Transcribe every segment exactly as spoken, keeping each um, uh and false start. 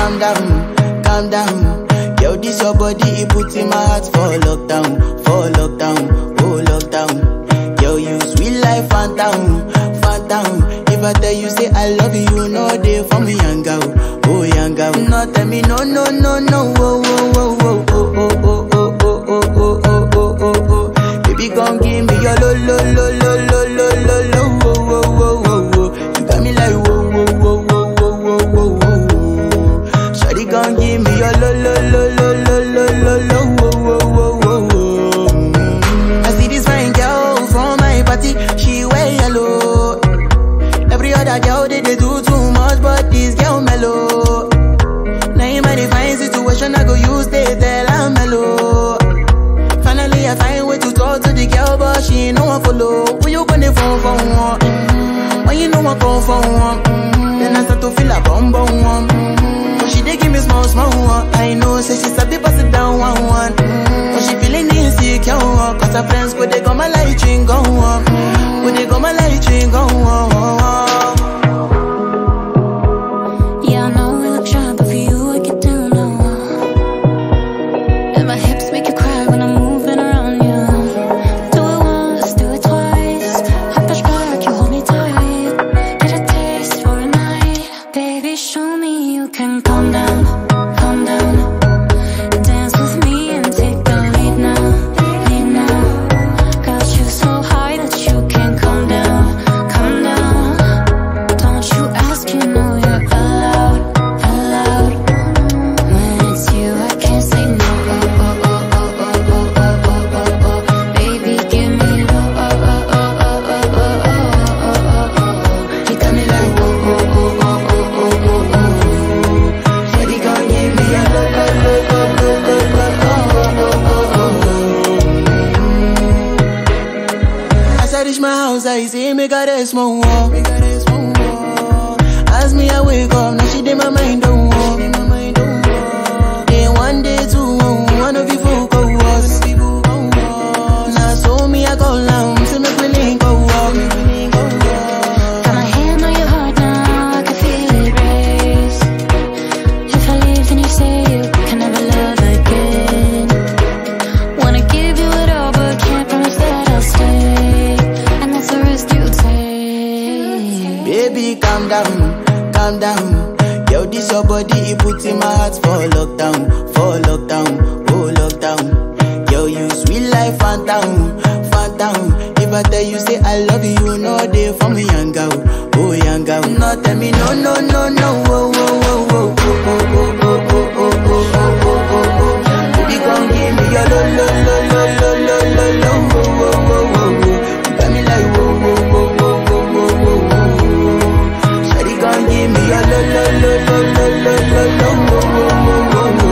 calm down, calm down. Yo, this your body, it puts in my heart for lockdown, for lockdown, oh lockdown. Yo, you sweet life, phantom, phantom. If I tell you say I love you, no day for me, yanga, oh yanga. No tell me no, no, no, no, oh, oh, oh, oh, oh, oh, oh, oh, oh, oh, oh, oh, oh, oh. Baby, gon' give me your lo, lo, lo, lo, lo, lo, lo, lo, oh, oh, oh, oh, oh. You got me like whoa, whoa, whoa, whoa, whoa, whoa, whoa, whoa. Shawty gon' give me your lo, lo, lo, lo, lo, lo, lo, lo, oh, oh, oh, oh, oh. I see this fine girl from my party, she wear yellow. Every other girl they, they do too much, but this girl mellow. Now in my divine situation, I go use they tell I'm mellow. Finally I find way to talk to the girl, but she ain't no one follow. When you gonna phone for one? Mm-hmm. When you know I come for one? Mm-hmm. Then I start to feel a bum bum one. Mm-hmm. But she dey give me small small one. I know say she sabi pass it down one one. Mm-hmm. But she feeling insecure, cause her friends go they go my light ring go on. Go they go my light ring go on. Yeah, I know we look shy, but for you I get down low. And my hips make you cry when I'm moving around you. Do it once, do it twice. I push back, you hold me tight. Get a taste for a night. Baby, show me you can calm down, calm down. Dance with me and take the lead now, lead now. Got you so high that you can't calm down, calm down. Don't you ask, you know you're allowed, allowed. When it's you, I can't say no. Oh, oh, oh, oh, oh, oh, oh, oh, oh, oh. Baby, give me low. Oh, oh, oh, oh, oh, oh, oh, oh, oh. You got me like oh, oh, oh, oh, oh, oh, oh, oh. Baby, gon' give me a low, low, low, low, low, low, low, oh, oh, oh, oh. As I reach my house, I see me got a small wall. As me I wake up, now she did my mind don't walk. Day one, day two, one of you folk go was. Now so me I go down, so make me link go walk. Got my hand on your heart now, I can feel it race. If I leave, then you say you can never love again. Wanna give you it all, but can't promise that I'll stay. And that's the risk you take. Baby, calm down, calm down. Yo, this your body, it puts in my heart for lockdown, for lockdown, oh lockdown. Yo, you sweet life, phantom, phantom. If I tell you say I love you, no day for me, yanga, oh yanga. No tell me no, no, no, no, oh, oh, oh, oh, oh, oh, oh, oh, oh, oh, oh, oh, oh, oh. Baby, gon' give me your lo, lo, lo, lo, lo, lo, lo, lo, oh, oh, oh, oh, oh. You got me like whoa, whoa, whoa, whoa, whoa, whoa, whoa, whoa. Shawty gon' give me your lo, lo, lo, lo, lo, lo, lo, lo, oh, oh, oh, oh, oh.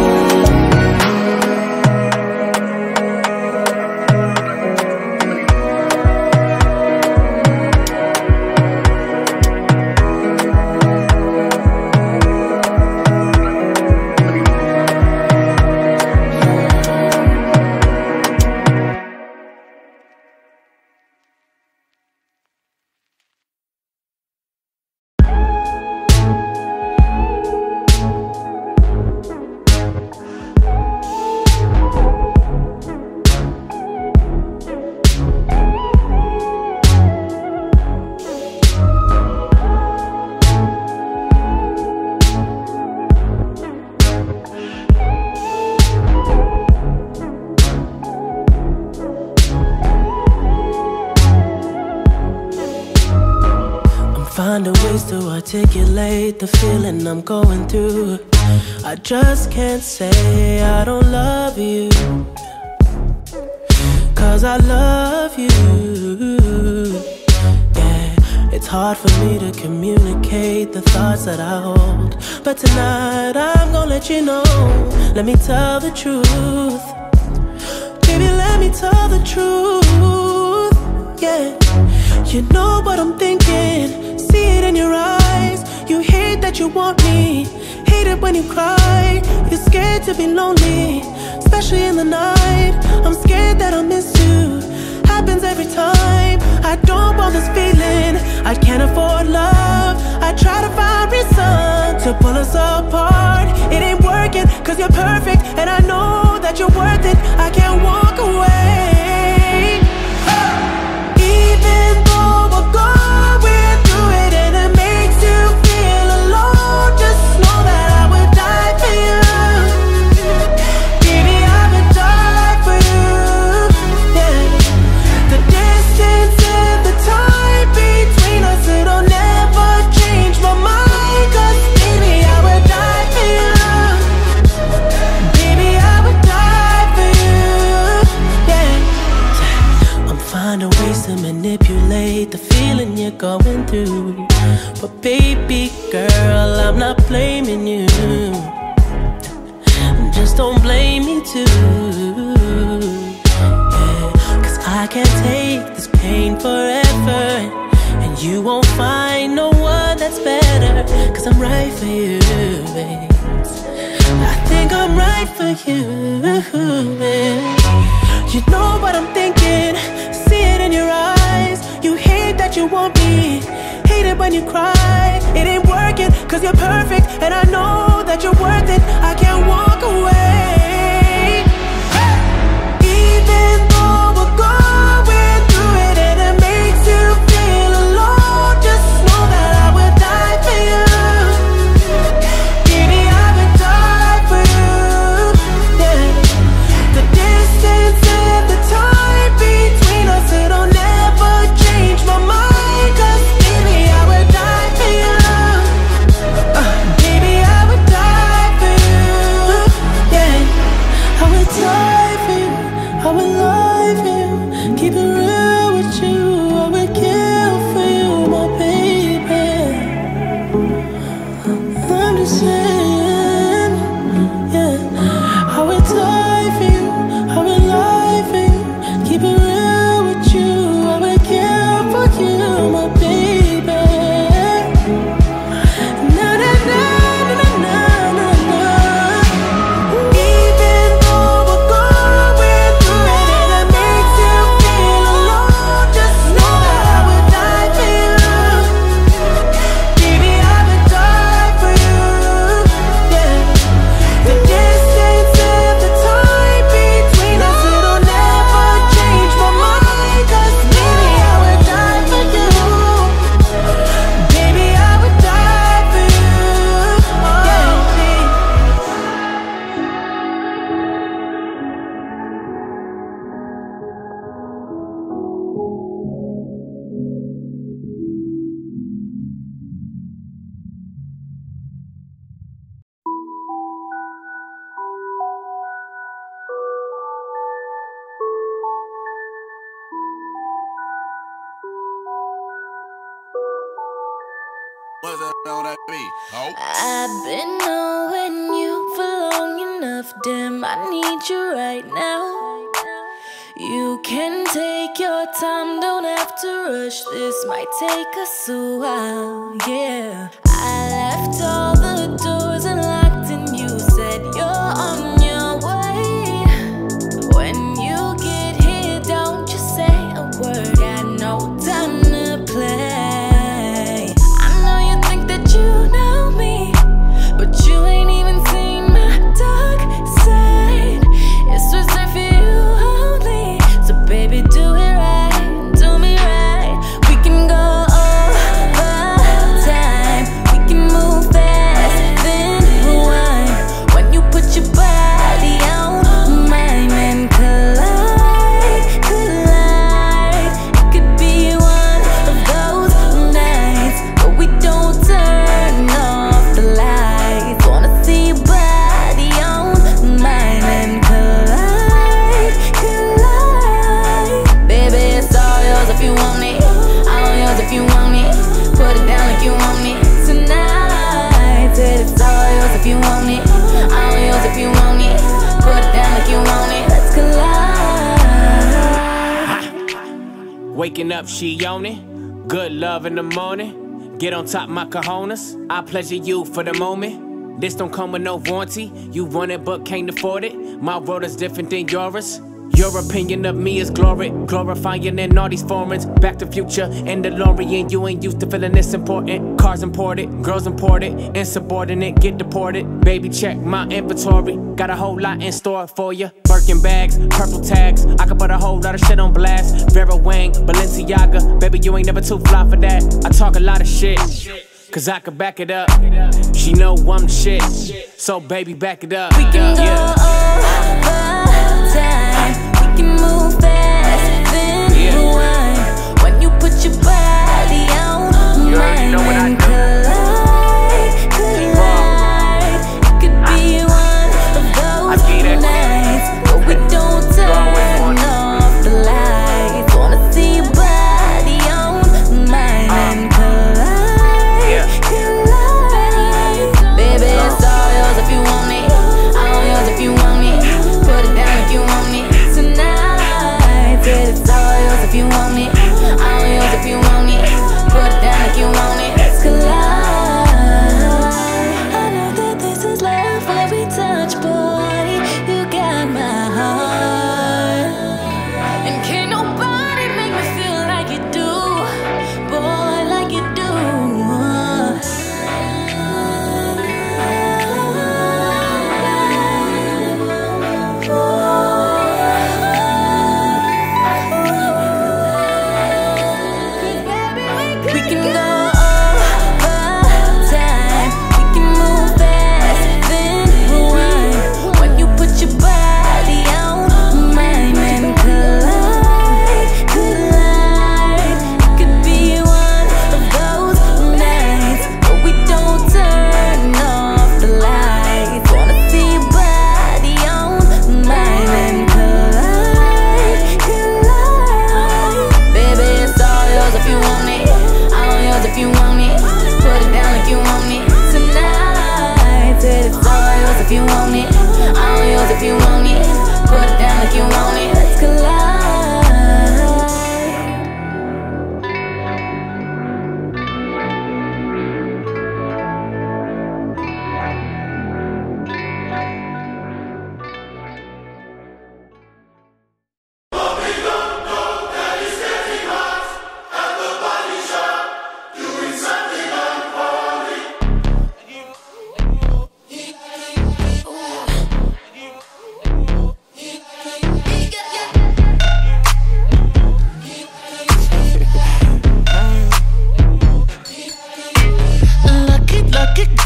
Finding ways to articulate the feeling I'm going through. I just can't say I don't love you, cause I love you. Yeah, it's hard for me to communicate the thoughts that I hold, but tonight I'm gonna let you know. Let me tell the truth. Baby, let me tell the truth. Yeah, you know what I'm thinking. See it in your eyes. You hate that you want me, hate it when you cry. You're scared to be lonely, especially in the night. I'm scared that I'll miss you. Happens every time. I don't want this feeling. I can't afford love. I try to find reason to pull us apart. weak, girl, I'm not blaming you. Just don't blame me too. Yeah, cause I can't take this pain forever, and you won't find no one that's better. Cause I'm right for you, babe. I think I'm right for you, babe. You know what I'm thinking, see it in your eyes. You hate that you want me, hate it when you cry. It ain't working, cause you're perfect, and I know that you're worth it. I can't walk away. Even though we're going through it and it makes you feel alone, just know that I would die for you. Baby, I would die for you. Yeah. The distance and the time between us, it'll never change my mind. Cause baby, I would die for you. uh, Baby, I would die for you. Yeah, I would die for you, I would lie for you, keep it real with you. I would kill for you, my baby. I'm just saying, yeah. I would die for you, I would lie for you, keep it real with you. I would kill for you, my baby. Na na na na na na na. Even though we're going through it and it makes you feel alone, just know that I would die for you. Baby, I would die for you. Yeah. The distance and the time between us, it'll never change my mind. Cause baby, I would die for you. Baby, I would die for you. Yeah. What's that on that beat? Oh. I've been knowing you for long enough, damn, I need you right now. You can take your time, don't have to rush, this might take us a while, yeah. I left all the doors unlocked and you said you're on your way. When you get here, don't you say a word, got no time to play. I know you think that you know me, but you ain't even seen my dark side. It's reserved for you only, so baby, do it right, do me right. We can go over time, we can move fast, then rewind. When you put your body on mine and collide, collide. It could be one of those nights where we don't turn off the lights. Wanna see your body on mine and collide, collide. Baby, it's all yours if you want it, all yours if you want it. Put it down like you want it tonight. Said it's all yours if you want it, all yours if you want it. Put it down like you want it. Let's collide. Waking up, she on it. Good love in the morning. Get on top, my cojones. I pleasure you for the moment. This don't come with no warranty. You want it but can't afford it. My world is different than yours. Your opinion of me is glory, glorifying in all these foreigns. Back to Future and DeLorean. You ain't used to feeling this important. Cars imported, girls imported, insubordinate, get deported. Baby, check my inventory. Got a whole lot in store for you. Birkin bags, purple tags. I could put a whole lot of shit on blast. Vera Wang, Balenciaga. Baby, you ain't never too fly for that. I talk a lot of shit, cause I could back it up. She know I'm the shit, so baby, back it up. We can go Yeah. over time, we can move fast, then rewind. When you put your body on You already mine know what I and do. collide, collide. It could be one of those get it. nights where we don't turn off the lights. Wanna see your body on mine and collide, Yeah. collide.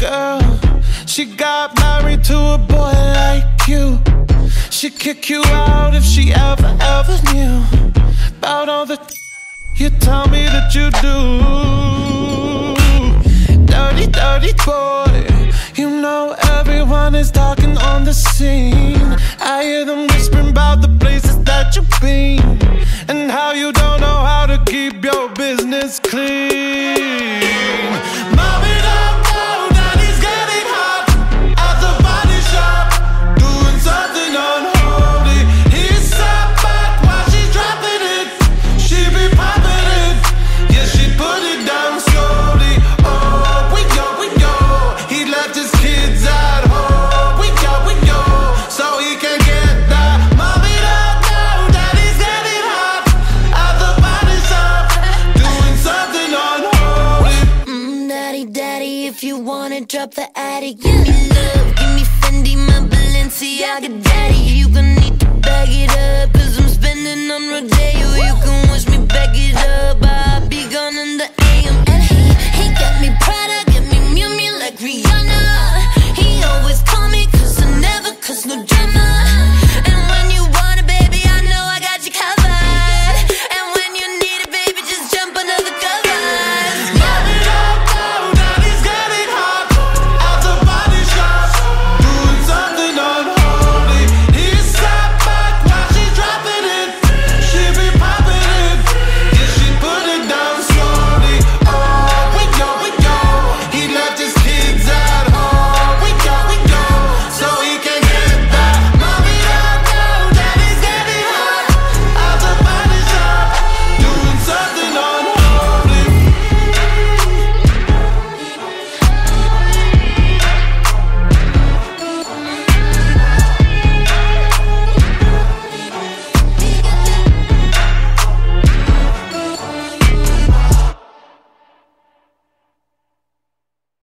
girl. She got married to a boy like you. She'd kick you out if she ever, ever knew about all the you tell me that you do. Dirty, dirty boy. You know everyone is talking on the scene. I hear them whispering about the places that you've been and how you don't know how to keep your business clean. Mommy, don't know that he's getting hot at the body shop, doing something unholy. He's sat back while she's dropping it. She be popping it, yeah, she put it down slowly. Oh, we go, we go. He left his kids at home. We go, we go, so he can get that. Mommy don't know that he's getting hot at the body shop, doing something unholy. Mm, daddy, daddy, if you wanna drop the attic, give me love, give me Fendi, my Balenciaga daddy. You gon' need to bag it up, cause I'm spending on Rodeo. You can wish me back it up,